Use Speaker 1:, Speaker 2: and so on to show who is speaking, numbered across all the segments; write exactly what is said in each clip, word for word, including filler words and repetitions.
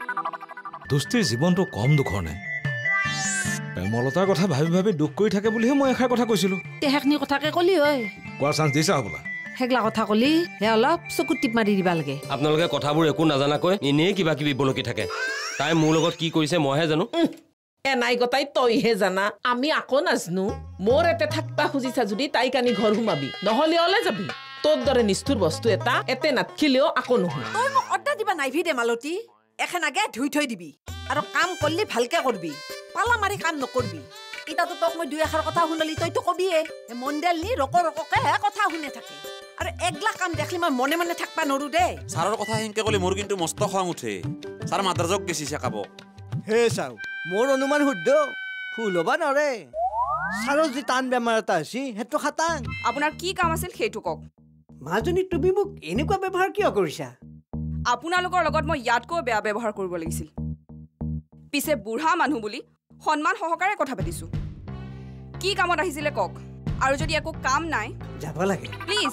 Speaker 1: দুষ্টিৰ জীৱনটো কম দুখৰ নাই প্ৰেমলতাৰ কথা ভাবি ভাবি দুখ কৰি থাকে বুলিহে মই এষাৰ কথা কৈছিলোঁ
Speaker 2: তেহেকনি কথাকে কলি হয়
Speaker 1: কোৱাৰ চান্স দিছা হ'বলা
Speaker 2: হেগলা কথা কলি হে অলপ চকুত টিপ মাৰি দিবা লাগে
Speaker 3: আপোনালোকে কথাবোৰ একো নাজানাকৈ এনেই কিবা কিবি বলকি থাকে তাই মোৰ লগত কি কৰিছে মইহে জানো
Speaker 4: এ নাই গতাই তইহে জানা আমি আকৌ নাজনো মোৰ এতে থাকবা খুজিছা যদি তাইক আনি ঘৰ সোমাবি নহলে অলে যাবি তোৰ দৰে নিষ্ঠুৰ বস্তু এটা এতে নাথখিলেও আকৌ নহয়
Speaker 2: তই মোক অৰ্ডা দিবা নাইভি দে মালতী এখন আগে ধুই থৈ দিবি আৰু কাম কৰিলে ভালকে কৰবি পালা মাৰি কাম নকৰবি ইতাতো তোক মই দুই এষাৰ কথা শুনালি তইতো কবিয়ে মন্ডেল নি ৰক ৰককে কথা শুনে থাকে আৰু একলা কাম দেখলি মই মনে মনে থাকবা নৰো দে
Speaker 5: ছাৰৰ কথা হেনকে ক'লে মোৰ কিন্তু মস্ত খং উঠে ছাৰ মাদ্ৰাজক গেছি চেকাব
Speaker 6: হে চাও মোৰ অনুমান শুদ্ধ ফুল হ'বা নৰে ছাৰৰ যি টান বেমাৰ এটা হৈছে সেইটো খাটাং
Speaker 7: আপোনাৰ কি কাম আছিল সেইটো কওক
Speaker 6: মাজনী তুমি মোক এনেকুৱা ব্যৱহাৰ কিয় কৰিছা
Speaker 7: আপোনালোকৰ লগত মই ইয়াতকৈ বেয়া ব্যৱহাৰ কৰিব লাগিছিল পিছে বুঢ়া মানুহ বুলি সন্মান সহকাৰে কথা পাতিছো কি কামত আহিছিলে কওক আৰু যদি একো কাম নাই
Speaker 6: যাব লাগে
Speaker 7: প্লিজ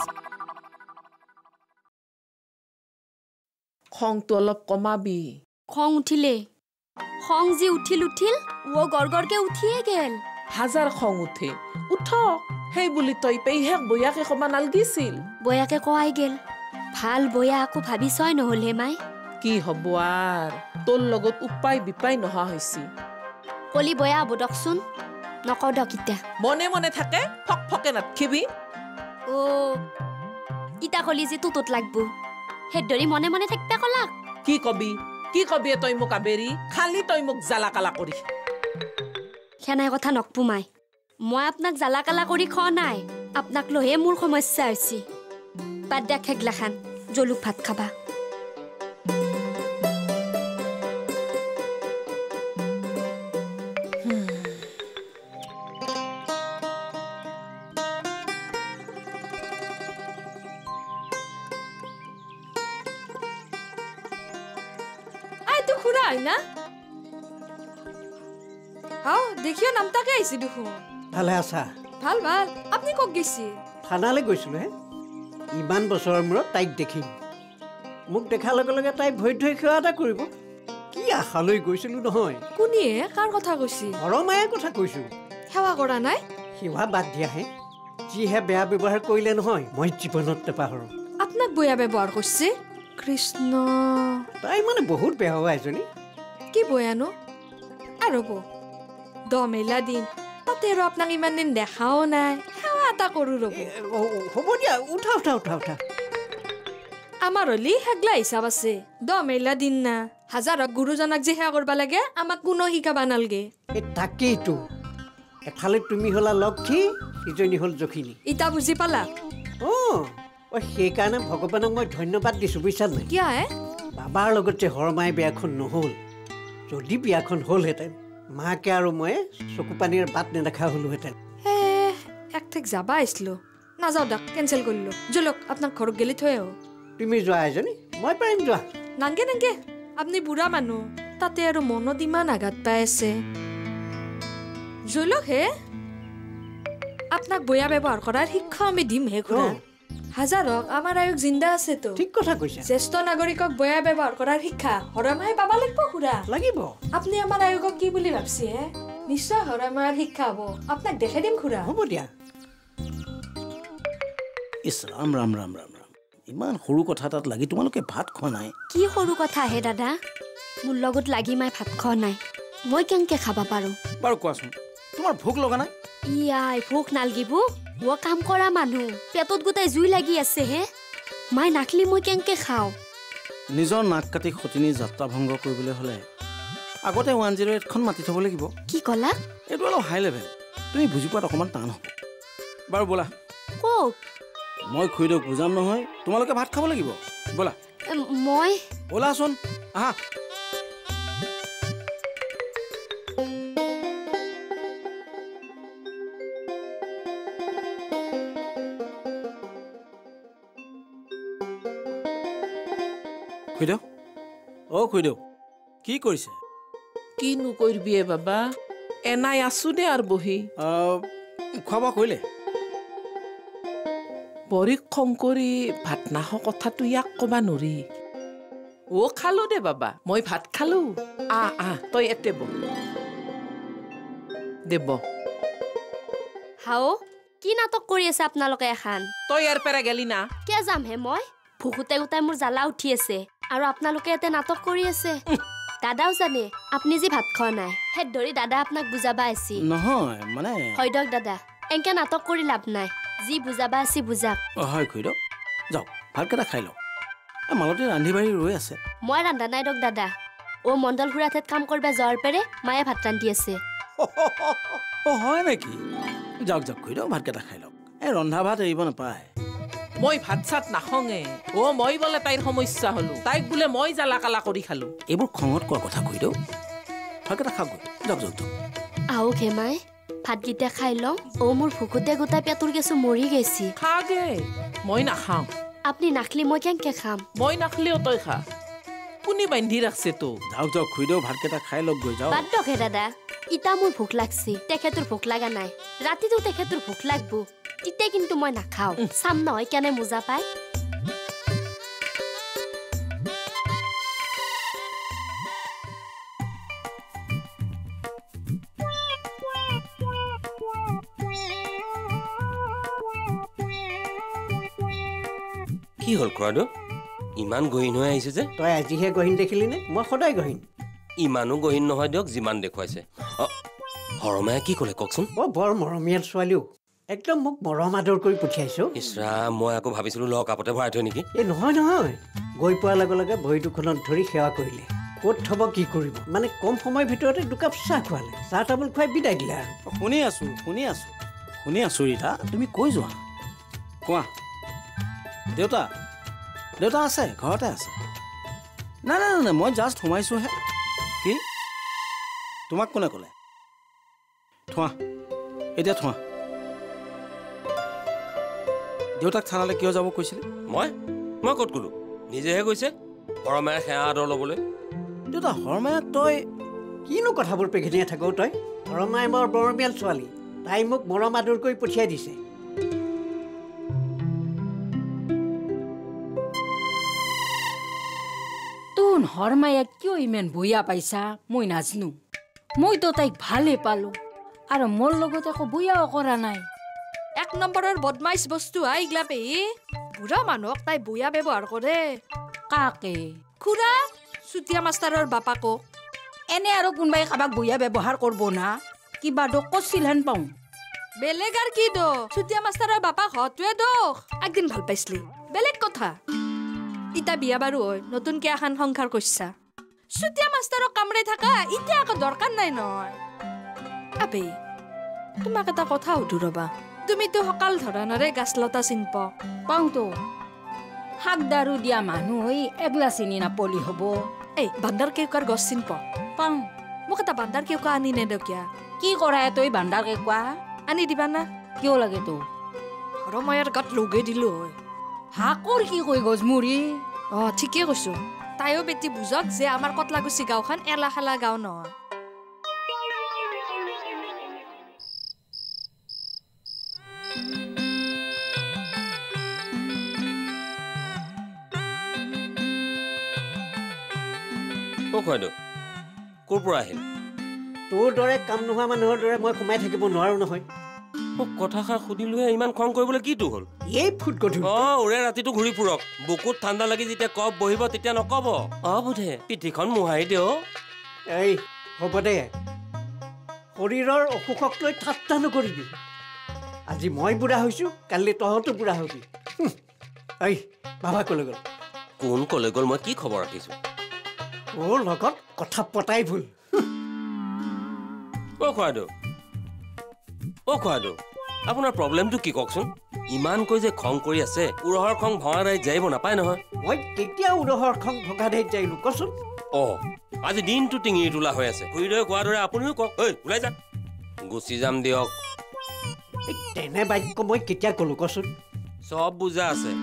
Speaker 4: খংটো অলপ কমাবি
Speaker 8: খং উঠিলে খং যে উঠিল উঠিল ও গড়গড়কে উঠিয়ে গেল
Speaker 4: হাজাৰ খং উঠে উঠ সেই বুলি তই পেহীক বয়াকে কবা নালগিছিল
Speaker 8: বয়াকে কোৱাই গেল ভাল বয়া আকৌ ভাবি ছয় নহলে মাই
Speaker 4: কি হব আর তোর লগত উপায় বিপায় নহা হইছি
Speaker 8: কলি বয়া হব দকচোন নকও দক ইতা
Speaker 4: মনে মনে থাকে ফক ফকে নাথকিবি
Speaker 8: ও ইতা কলি যে তুতত লাগবো হেদৰি মনে মনে থাকতে কলাক
Speaker 4: কি কবি কি কবি তই মোক আবেৰি খালি তই মোক জালা কালা কৰি
Speaker 8: খেনাই কথা নকপু মাই মই আপোনাক জালা কালা কৰি খ নাই আপোনাক লহে মোৰ সমস্যা হৈছে বাদ দেখ হেগলাখান জলুক ভাত খাবা
Speaker 7: না হাও দেখিও নামটাকে আইছি দেখো
Speaker 6: ভালে আছা
Speaker 7: ভাল ভাল আপনি কক গেছি
Speaker 6: থানালৈ গৈছিলো হে ইমান বছৰৰ মূৰত তাইক দেখিম মোক দেখাৰ লগে লগে তাই ভৰি ধৰি সেৱা এটা কৰিব কি আশালৈ গৈছিলো নহয়
Speaker 7: কোনিয়ে কাৰ কথা কৈছি
Speaker 6: হৰমায়ে কথা কৈছো
Speaker 7: সেৱা কৰা নাই
Speaker 6: সেৱা বাদ দিয়াহে যিহে বেয়া ব্যৱহাৰ কৰিলে নহয় মই জীৱনত নাপাহৰো
Speaker 7: আপোনাক বেয়া ব্যৱহাৰ কৰিছে কৃষ্ণ
Speaker 6: তাই মানে বহুত বেয়া হোৱা এজনী
Speaker 7: কি বয়ানো আৰু বো দমেলা দিন তাতে আৰু আপোনাক ইমান দিন দেখাও নাই সেৱা এটা কৰো ৰব
Speaker 6: হ'ব দিয়া উঠা উঠা উঠা উঠা
Speaker 7: আমাৰ হলি হেগলা হিচাপ আছে দমেলা দিন না হাজাৰক গুৰুজনাক যে সেৱা কৰবা লাগে আমাক কোনো শিকাবা নালগে
Speaker 6: এই তাকেইতো এফালে তুমি হলা লক্ষী ইজনী হল জখিনী
Speaker 7: ইটা বুজি পালা
Speaker 6: অ সেইকাৰণে ভগৱানক মই ধন্যবাদ দিছো বুজিছা নাই
Speaker 7: কিয় হে
Speaker 6: বাবাৰ লগত যে হৰমাই বিয়াখন নহল যদি বিয়াখন হ'লহেঁতেন মাকে আৰু মই চকু পানীৰ বাট নেদেখা হলোহেঁতেন
Speaker 7: হে এক ঠেক যাবা আহিছিলো নাযাওঁ দাক কেঞ্চেল কৰিলো জলক আপোনাক ঘৰত গেলি থৈ আহো
Speaker 6: তুমি যোৱা এজনী মই পাৰিম যোৱা
Speaker 7: নাংগে নাংগে আপুনি বুঢ়া মানুহ তাতে আৰু মনত ইমান আঘাত পাই আছে জলক হে আপোনাক বয়া ব্যৱহাৰ কৰাৰ শিক্ষা আমি দিম হে খুৰা হাজাৰক আমাৰ আয়োগ জিন্দা আছে তো
Speaker 6: ঠিক কথা কৈছা
Speaker 7: জ্যেষ্ঠ নাগৰিকক বয়া ব্যৱহাৰ কৰাৰ শিক্ষা হৰমাই পাবা লাগিব খুৰা
Speaker 6: লাগিব
Speaker 7: আপুনি আমাৰ আয়োগক কি বুলি ভাবছি হে নিশ্চয় হৰমাৰ শিক্ষা হ'ব আপোনাক দেখাই দিম খুৰা
Speaker 6: হ'ব দিয়া
Speaker 9: ইছ ৰাম ৰাম ৰাম ৰাম ৰাম ইমান সৰু কথা তাত লাগি তোমালোকে ভাত খোৱা নাই
Speaker 8: কি সৰু কথা হে দাদা মোৰ লগত লাগি মাই ভাত খোৱা নাই মই কেনেকে খাবা পাৰো
Speaker 9: বাৰু কোৱাচোন তোমাৰ ভোক লগা নাই
Speaker 8: ইয়াই ভোক নালগিব ও কাম কৰা মানুহ পেটত গোটাই জুই লাগি আছে হে মাই নাখলি মই কেনেকে খাওঁ
Speaker 9: নিজৰ নাক কাটি খটিনি যাত্ৰা ভংগ কৰিবলৈ হ'লে আগতে ওৱান জিৰ' এইটখন মাতি থ'ব লাগিব
Speaker 8: কি ক'লা
Speaker 9: এইটো অলপ হাই লেভেল তুমি বুজি পোৱাত অকণমান টান হ'ব বাৰু ব'লা
Speaker 8: কওক
Speaker 9: মই খুৰীদেউক বুজাম নহয় তোমালোকে ভাত খাব লাগিব ব'লা
Speaker 8: মই
Speaker 9: ব'লাচোন আহা খুৰীদেউ অ খুৰীদেউ কি কৰিছে
Speaker 4: কিনো কৰিবি এ বাবা এনাই আছো দে আৰু বহি
Speaker 9: খোৱা বোৱা কৰিলে
Speaker 4: বৰিক খং কৰি ভাত নাখ কথাটো ইয়াক কবা নৰি অ খালো দে বাবা মই ভাত খালো আ আ তই এতে ব দেব
Speaker 8: হাও কি নাটক কৰি আছে আপোনালোকে এখন
Speaker 4: তই ইয়াৰ পৰা গেলি না
Speaker 8: কিয় যাম হে মই ভুকুতে গোটাই মোৰ জ্বালা উঠি আছে আৰু আপোনালোকে এতে নাটক কৰি আছে দাদাও জানে আপুনি যে ভাত খোৱা নাই হেড ধৰি দাদা আপোনাক বুজাবা আছিল
Speaker 9: নহয় মানে
Speaker 8: হয় দক দাদা এনকে নাটক কৰি লাভ নাই যি বুজাবা আছে বুজাক
Speaker 9: অ হয় খুইদেউ যাওক ভাতকেইটা খাই লওক মালতী ৰান্ধি বাঢ়ি ৰৈ আছে
Speaker 8: মই ৰান্ধা নাই দক দাদা অ মণ্ডল খুৰাত কাম কৰিব যোৱাৰ পেৰে মায়ে ভাত ৰান্ধি আছে
Speaker 9: অ হয় নেকি যাওক যাওক খুইদেউ ভাতকেইটা খাই লওক এই ৰন্ধা ভাত এৰিব নাপায়
Speaker 4: মই ভাত চাত নাখঙে অ মই বোলে তাইৰ সমস্যা হলো তাইক বোলে মই জ্বালা কালা কৰি খালো
Speaker 9: এইবোৰ খঙত কোৱা কথা খুইদেউ ভাতকেইটা খাওক যাওক যাওক
Speaker 8: আহক হে মাই ভাতকেইটা খাই লওঁ অ মোৰ ভুকুতে গোটাই পেটৰ গেছো মৰি গৈছি
Speaker 4: খাগে মই নাখাম
Speaker 8: আপুনি নাখলি মই কেনেকে খাম
Speaker 4: মই নাখলিও তই খা কোনে বান্ধি ৰাখছে তো
Speaker 9: যাওক যাওক খুইদেউ ভাতকেইটা খাই লওক গৈ যাওক
Speaker 8: বাদ দক হে দাদা ইটা মোৰ ভোক লাগছি তেখেতৰ ভোক লাগা নাই ৰাতিটো তেখেতৰ ভোক লাগব তিতে কিন্তু মই নাখাওঁ চাম নহয় কেনে মোজা পায়
Speaker 3: কি হ'ল খুৰাদো ইমান গহীন হৈ আহিছে যে
Speaker 6: তই আজিহে গহীন দেখিলি নে মই সদায় গহীন
Speaker 3: ইমানো গহীন নহয় দিয়ক যিমান দেখুৱাইছে হৰমায়ে কি ক'লে কওকচোন
Speaker 6: অ বৰ মৰমীয়াল ছোৱালীও একদম মোক মৰম আদৰ কৰি পঠিয়াইছো
Speaker 3: ইছৰাম মই আকৌ ভাবিছিলো লগ কাপতে ভৰাই থৈ নেকি
Speaker 6: এই নহয় নহয় গৈ পোৱাৰ লগে লগে ভৰি দুখনত ধৰি সেৱা কৰিলে ক'ত থব কি কৰিব মানে কম সময়ৰ ভিতৰতে দুকাপ চাহ খোৱালে চাহ তামোল খুৱাই বিদায় দিলে আৰু
Speaker 9: শুনি আছো শুনি আছো শুনি আছো ৰীতা তুমি কৈ যোৱা কোৱা দেউতা দেউতা আছে ঘৰতে আছে নাই নাই নাই মই জাষ্ট সোমাইছোহে কি তোমাক কোনে ক'লে থোৱা এতিয়া থোৱা দেউতাক থানালৈ কিয় যাব কৈছিলে
Speaker 3: মই মই ক'ত ক'লো নিজেহে কৈছে হৰমায়ে সেৱা আদৰ ল'বলৈ
Speaker 6: দেউতা হৰমায়াক তই কিনো কথাবোৰ পেঘেনিয়াই থাক তই হৰমায়ে বৰ মৰমীয়াল ছোৱালী তাই মোক মৰম আদৰ কৰি পঠিয়াই দিছে
Speaker 10: তোন হৰমায়াক কিয় ইমান বয়া পাইছা মই নাজনো মইতো তাইক ভালে পালো আৰু মোৰ লগত একো বয়াও কৰা নাই
Speaker 11: এক নম্বৰৰ বদমাইছ বস্তু আইগলা পেহি বুঢ়া মানুহক তাই বয়া ব্যৱহাৰ কৰে
Speaker 10: কাকে
Speaker 11: খুৰা চুতীয়া মাষ্টাৰৰ বাপাকক
Speaker 10: এনে আৰু কোনোবাই কাবাক বয়া ব্যৱহাৰ কৰিব না কিবা দোষ কৰিছিল হেন পাওঁ
Speaker 11: বেলেগ আৰু কি দোষ চুতীয়া মাষ্টাৰৰ বাপাক হতুৱে দোষ একদিন ভাল পাইছিলি বেলেগ কথা ইটা বিয়া বাৰু হয় নতুনকে এখন সংসাৰ কৰিছা চুতীয়া মাষ্টাৰক কামৰে থাকা এতিয়া আকৌ দৰকাৰ নাই নহয় আবে তোমাক এটা কথা সুধো ৰবা তুমিতো সকাল ধৰণৰে গাছ লতা চিন প
Speaker 10: পাওঁতো শাক দাৰু দিয়া মানুহ হৈ এগলা চিনি নাপলি হ'ব
Speaker 11: এই বান্দাৰ কেউকাৰ গছ চিন প
Speaker 10: পাওঁ
Speaker 11: মোক এটা বান্দাৰ কেউকা আনি নেদকিয়া
Speaker 10: কি কৰা তই বান্দাৰ কেকুৱা
Speaker 11: আনি দিবা না
Speaker 10: কিয় লাগে তো
Speaker 11: হৰমায়াৰ গাত লগে দিলো হয়
Speaker 10: হাকৰ কি কৈ গজমুৰি
Speaker 11: অ ঠিকে কৈছো তাইও বেটি বুজক যে আমাৰ কটলাগুচি গাঁওখন এলা খালা গাঁও নহয়
Speaker 3: অ খুৰাদো ক'ৰ পৰা আহিল
Speaker 6: তোৰ দৰে কাম নোহোৱা মানুহৰ দৰে মই সোমাই থাকিব নোৱাৰো নহয়
Speaker 3: মোক কথাষাৰ সুধিলোহে ইমান খং কৰিবলৈ কিটো হ'ল
Speaker 6: এই ফুট গধুৰ
Speaker 3: অ ওৰে ৰাতিটো ঘূৰি ফুৰক বুকুত ঠাণ্ডা লাগি যেতিয়া কপ বহিব তেতিয়া নকব অ বোধে পিঠিখন মোহাৰি দিয়
Speaker 6: এই হ'ব দে শৰীৰৰ অসুখক লৈ ঠাট্টা নকৰিবি আজি মই বুঢ়া হৈছো কালি তহঁতো বুঢ়া হবি এই বাবা ক'লৈ গ'ল
Speaker 3: কোন ক'লৈ গ'ল মই কি খবৰ ৰাখিছো
Speaker 6: তোৰ লগত কথা পতাই ভুল
Speaker 3: অ খুৰাদো অ খুৰাদো আপোনাৰ প্ৰব্লেমটো কি কওকচোন ইমানকৈ যে খং কৰি আছে উৰহৰ খং ভঙা দাইত যাইব নাপায় নহয়
Speaker 6: মই কেতিয়া উৰহৰ খং ভঙা দাইত যাইলো কচোন
Speaker 3: অ আজি দিনটো টিঙিৰি তোলা হৈ আছে খুৰীদৰে কোৱাৰ দৰে আপুনিও কওক ঐ ওলাই যাক গুচি যাম দিয়ক
Speaker 6: তেনে বাক্য মই কেতিয়া ক'লো কচোন
Speaker 3: চব বুজা আছে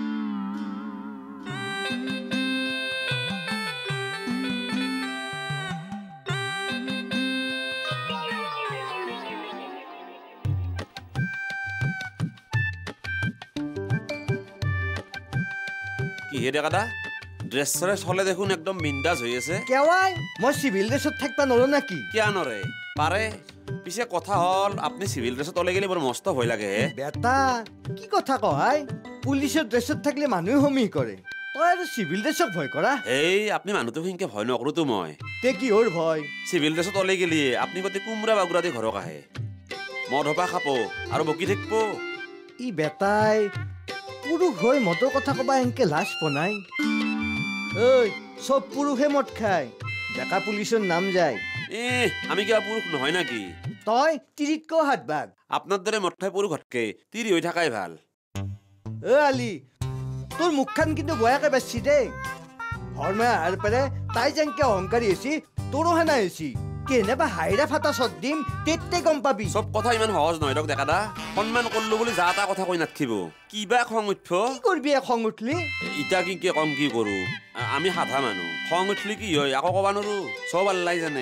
Speaker 5: কিহে দে কাদা ড্ৰেছ চেছ হ'লে দেখোন একদম বিন্দাজ হৈ আছে
Speaker 12: কেৱাই মই চিভিল ড্ৰেছত থাকিব নোৱাৰো নেকি
Speaker 5: কিয় নৰে পাৰে পিছে কথা হ'ল আপুনি চিভিল ড্ৰেছত ওলাই গ'লে বৰ মস্ত ভয় লাগে
Speaker 12: বেটা কি কথা কয় পুলিচৰ ড্ৰেছত থাকিলে মানুহে সমীহ কৰে তই আৰু চিভিল ড্ৰেছক ভয় কৰা
Speaker 5: এই আপুনি মানুহটো সিনকে ভয় নকৰোতো মই
Speaker 12: তে কিহৰ ভয়
Speaker 5: চিভিল ড্ৰেছত ওলাই গ'লে আপুনি গোটেই কোমৰা বাগুৰা দি ঘৰক আহে মদ হপা খাব আৰু বকি থাকিব
Speaker 12: ই বেটাই পুৰুষ হৈ মদৰ কথা কবা এনকে লাজ বনাই ঐ চব পুৰুষে মদ খায় ডেকা পুলিচৰ নাম যায়
Speaker 5: এ আমি কিবা পুৰুষ নহয় নেকি
Speaker 12: তই তিৰিতকৈ হাত ভাগ
Speaker 5: আপোনাৰ দৰে মদ খাই পুৰুষ হতকে তিৰি হৈ থাকাই ভাল
Speaker 12: এ আলি তোৰ মুখখন কিন্তু বয়াকে বেছি দেই হৰমাই আহাৰ পাৰে তাই যেনকে অহংকাৰী হৈছি তোৰো হেনা হৈছি কেনেবা হাইৰা ফাটা চত দিম তেতে গম পাবি
Speaker 5: চব কথা ইমান সহজ নহয় দক ডেকা দা সন্মান কৰিলো বুলি যা তা কথা কৈ নাথাকিব কিবা খং উঠব
Speaker 12: কি কৰবি খং উঠলি
Speaker 5: ইটা কি কি কম কি কৰো আমি সাধা মানুহ খং উঠলি কি হয় আকৌ ক'বা নোৱাৰো চব আল্লাই জানে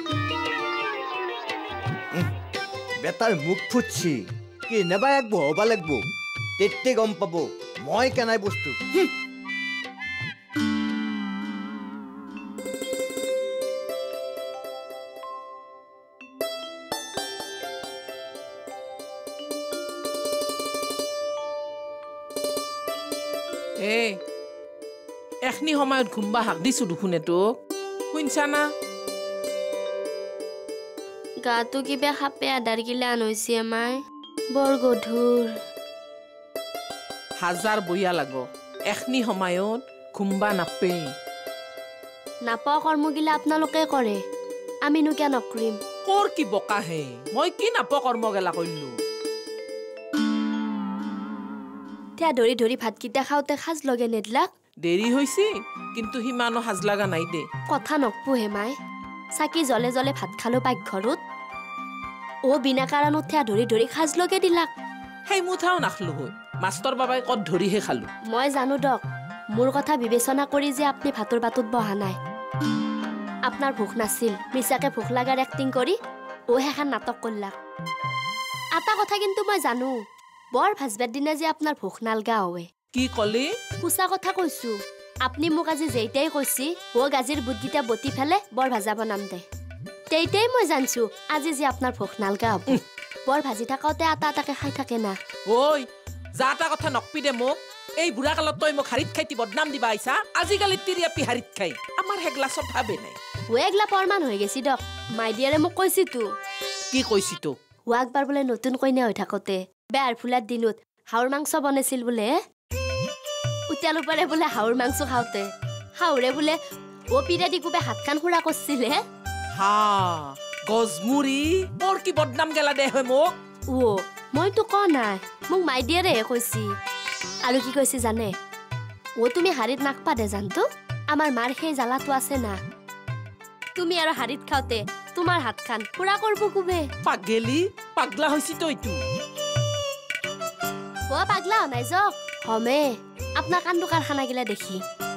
Speaker 12: বেটাৰ মুখ ফুটছি কেনেবা এক বহবা লাগব তেতে গম পাব মই কেনাই বস্তু
Speaker 4: এই এখনি সময়ত ঘুমবা হাক দিছো দেখোন তোক শুনছা না
Speaker 8: গাটো কিবা সাপে আধাৰ গিলা আনৈছি আমাই বৰ গধুৰ
Speaker 4: হাজাৰ বইয়া লাগ এখনি সময়ত ঘুমবা নাপে
Speaker 8: নাপা কৰ্মগিলা আপোনালোকে কৰে আমিনো কিয় নকৰিম
Speaker 4: কৰ কি বকা হে মই কি নাপা কৰ্ম গেলা কৰিলো
Speaker 8: তিয়া ধৰি ধৰি ভাতকেইটা খাওঁতে সাজ লগে নেদলাক
Speaker 4: দেৰি হৈছে কিন্তু সিমানো সাজ লগা নাই দে
Speaker 8: কথা নকপোহে মাই চাকি জলে জলে ভাত খালো পাকঘৰত ও বিনা কাৰণত তিয়া ধৰি ধৰি সাজ লগে দিলাক
Speaker 4: সেই মুঠাও নাখলো হৈ মাষ্টৰ বাবাই কত ধৰিহে খালো
Speaker 8: মই জানো দক মোৰ কথা বিবেচনা কৰি যে আপুনি ভাতৰ বাটত বহা নাই আপোনাৰ ভোক নাছিল মিছাকে ভোক লাগাৰ এক্টিং কৰি ও হেখান নাটক কৰলাক এটা কথা কিন্তু মই জানো বৰ ভাজবাৰ দিনা যে আপোনাৰ ভোক নালগা হয়
Speaker 4: কি কলি
Speaker 8: কুচা কথা কৈছো আপুনি মোক আজি যেইটাই কৈছি ও গাজিৰ বুটগিটা বতি ফেলে বৰ ভাজা বনাম দে তেইটাই মই জানছো আজি যে আপোনাৰ ভোক নালগা হ'ব বৰ ভাজি থাকাতে আটা আটাকে খাই থাকে না
Speaker 4: ঐ যা তা কথা নকপি দে মোক এই বুঢ়া কালত তই মোক হাৰিত খাইতি বদনাম দিবা আইছা আজিকালি তিৰিয়াপি হাৰিত খাই আমাৰ হেগলা চব ভাবে নাই
Speaker 8: ও এগলা পৰমান হৈ গেছি দক মাইডিয়াৰে মোক কৈছি তো
Speaker 4: কি কৈছি তো
Speaker 8: ও একবাৰ বোলে নতুন কইনা হৈ থাকোতে বেয়াৰ ফুলাৰ দিনত হাউৰ মাংস বনাইছিল বোলে উতিয়াল পাৰে বোলে হাউৰ মাংস খাওঁতে হাউৰে বোলে ও পিৰা দি কোবে হাতখান খুৰা কৰিছিলে
Speaker 4: হা গজমুৰি বৰ কি বদনাম গেলা দে হয় মোক
Speaker 8: ও মইতো কোৱা নাই মোক মাইডিয়াৰেহে কৈছি আৰু কি কৈছি জানে ও তুমি হাৰিত নাকপা দে জানতো আমাৰ মাৰ সেই জ্বালাটো আছে না তুমি আৰু হাৰিত খাওঁতে তোমাৰ হাতখান খুৰা কৰিব কোবে
Speaker 4: পাগেলি পাগলা হৈছি তইতো
Speaker 8: ও পাগলা নাই যক হমে আপনার কান্দু কারখানা গিলা দেখি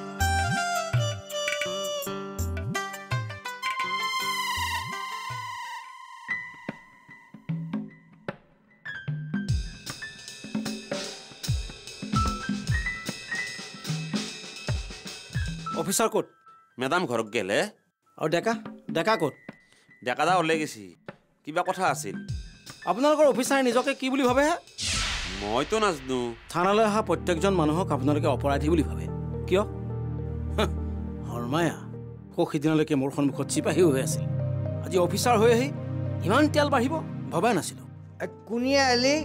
Speaker 9: অফিচাৰ ক'ত
Speaker 5: মেডাম ঘৰত গেলে
Speaker 9: আৰু ডেকা ডেকা ক'ত
Speaker 5: ডেকা দা ওলাই গেছি কিবা কথা আছিল
Speaker 9: আপোনালোকৰ অফিচাৰে নিজকে কি বুলি ভাবে
Speaker 5: মইতো নাজনো
Speaker 9: থানালৈ অহা প্ৰত্যেকজন মানুহক আপোনালোকে অপৰাধী বুলি ভাবে কিয় হৰমায়া সৌ সিদিনালৈকে মোৰ সন্মুখত চিপাহী হৈ আছিল আজি অফিচাৰ হৈ আহি ইমান তেল বাঢ়িব ভবাই নাছিলোঁ
Speaker 12: কোনিয়া আলি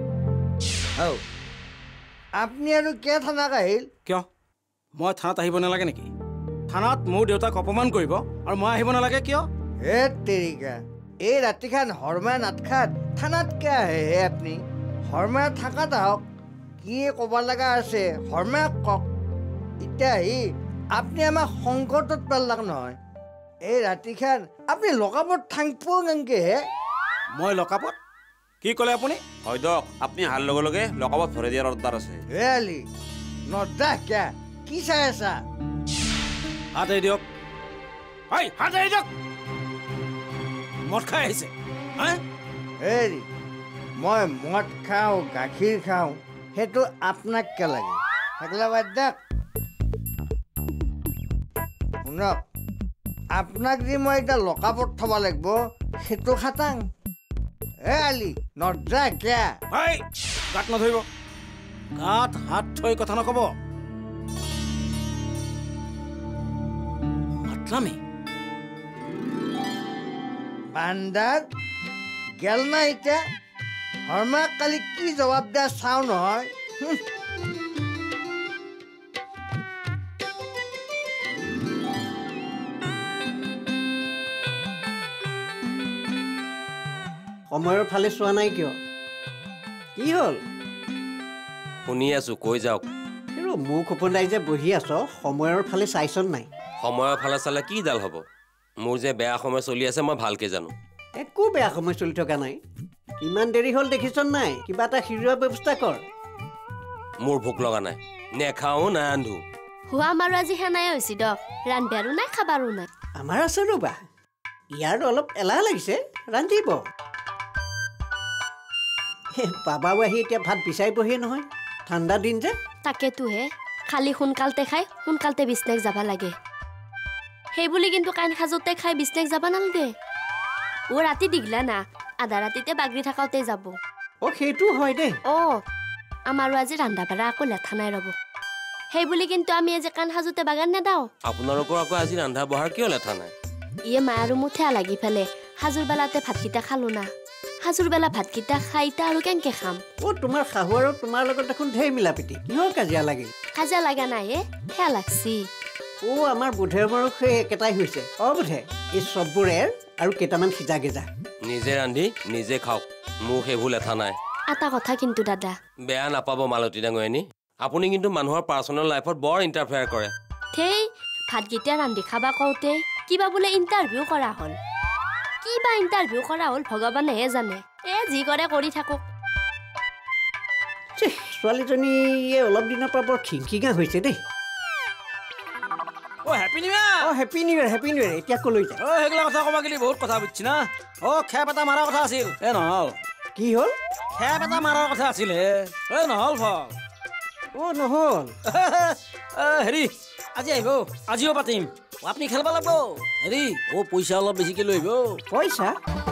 Speaker 12: আপুনি আৰু কিয় থানাক আহিল
Speaker 9: কিয় মই থানাত আহিব নালাগে নেকি থানাত মোৰ দেউতাক অপমান কৰিব আৰু মই আহিব নালাগে কিয়
Speaker 12: হে তেৰিকা এই ৰাতিখান হৰমায়া নাটখাত থানাত কিয় আহে হে আপুনি হৰমায়া থাকা তাহক কি ক'ব লগা আছে হৰমায়াক কওক এতিয়া আহি আপুনি আমাক সংকটত পেলাক নহয় এই ৰাতিখান আপুনি লকাপত থাংপ কেনেকে হে
Speaker 9: মই লকাপত কি ক'লে আপুনি
Speaker 5: হয় দক আপুনি অহাৰ লগে লগে লকাপত ভৰাই দিয়াৰ অৰ্ডাৰ আছে
Speaker 12: হে আলি নদা কিয়া কি চাই আছা
Speaker 9: হাত এৰি দিয়ক হয় হাত এৰি দিয়ক মদ খাই আহিছে
Speaker 12: হেৰি মই মদ খাওঁ গাখীৰ খাওঁ সেইটো আপোনাক কে লাগে সেইগিলা বাদ দিয়ক শুনক আপোনাক যে মই এতিয়া লকাপত থব লাগিব সেইটো খাটাং এ আলি নৰ্জা কিয়া
Speaker 9: ভাই গাত নধৰিব গাত হাত থৈ কথা নকব মাতলামি
Speaker 12: বান্দাৰ গেল না এতিয়া হৰমাক কালি কি জবাব দিয়া চাওঁ নহয়
Speaker 6: সময়ৰ ফালে চোৱা নাই কিয় কি হ'ল
Speaker 3: শুনি আছো কৈ যাওক
Speaker 6: আৰু মুখ উপন্দাই যে বহি আছ সময়ৰ ফালে চাইছন নাই
Speaker 3: সময়ৰ ফালে চালে কি ডাল হ'ব মোৰ যে বেয়া সময় চলি আছে মই ভালকে জানো
Speaker 6: একো বেয়া সময় চলি থকা নাই কিমান দেৰি হ'ল দেখিছন নাই কিবা এটা সিৰোৱা ব্যৱস্থা কৰ
Speaker 3: মোৰ ভোক লগা নাই নেখাও নাই আন্ধো
Speaker 8: হুৱা আমাৰো আজি সেনাই হৈছে দক ৰান্ধিবাৰো নাই খাবাৰো নাই
Speaker 6: আমাৰ আছে ৰ'বা ইয়াৰ অলপ এলাহ লাগিছে ৰান্ধিব বাবাও আহি এতিয়া ভাত বিচাৰিবহিয়ে নহয় ঠাণ্ডা দিন যে
Speaker 8: তাকেতো হে খালি সোনকালতে খাই সোনকালতে বিছনাক যাব লাগে সেই বুলি কিন্তু কাইন সাজতে খাই বিছনাক যাব নালাগে ও ৰাতি দিগলা না আধা ৰাতিতে বাগৰি থাকাতে যাব
Speaker 6: অ সেইটো হয় দে
Speaker 8: অ আমাৰো আজি ৰান্ধা বাঢ়া আকৌ লেঠা নাই ৰ'ব সেই বুলি কিন্তু আমি আজি কাণ সাজোতে বাগান নেদাওঁ
Speaker 3: আপোনালোকৰ আকৌ আজি ৰান্ধা বঢ়াৰ কিয় লেঠা নাই
Speaker 8: ইয়ে মা আৰু মুঠেয়া লাগি পেলে সাজুৰ বেলাতে ভাতকেইটা খালো না সাজুৰ বেলা ভাতকেইটা খাই তা আৰু কেনেকে খাম
Speaker 6: অ তোমাৰ শাহু আৰু তোমাৰ লগত দেখোন ঢেৰ মিলাপিতি কিহৰ কাজিয়া লাগিল
Speaker 8: কাজিয়া লগা নাই হে সেয়া লাগছি
Speaker 6: অ আমাৰ বুধে বাৰু সেই একেটাই হৈছে অ বুধে এই চববোৰে আৰু কেইটামান সিজা গেজা
Speaker 3: নিজে ৰান্ধি নিজে খাওক মোক সেইবোৰ লেঠা নাই
Speaker 8: এটা কথা কিন্তু দাদা
Speaker 3: বেয়া নাপাব মালতী ডাঙৰীয়ানী আপুনি কিন্তু মানুহৰ পাৰ্চনেল লাইফত বৰ ইণ্টাৰফেয়াৰ কৰে
Speaker 8: সেই ভাতকেইটা ৰান্ধি খাবা কওঁতে কিবা বোলে ইণ্টাৰভিউ কৰা হ'ল কিবা ইণ্টাৰভিউ কৰা হ'ল ভগৱানেহে জানে এ যি কৰে কৰি থাকক
Speaker 6: ছোৱালীজনীয়ে অলপ দিনৰ পৰা বৰ খিংখিঙা হৈছে দেই
Speaker 9: অ হেপী নিউ ইয়াৰ
Speaker 6: অ happy new year happy new year এতিয়া কলৈ যায়
Speaker 9: অ সেইগিলা কথা ক'বা গেলি বহুত কথা বুজিছি না অ খেপ এটা মাৰাৰ কথা আছিল এ নহ'ল
Speaker 6: কি হ'ল
Speaker 9: খেপ এটা মাৰাৰ কথা আছিল হে এ নহ'ল ফল
Speaker 6: অ নহ'ল
Speaker 9: হেৰি আজি আহিব আজিও পাতিম আপুনি খেলবা লাগব হেৰি অ পইচা অলপ বেছিকৈ লৈ আহিব
Speaker 6: পইচা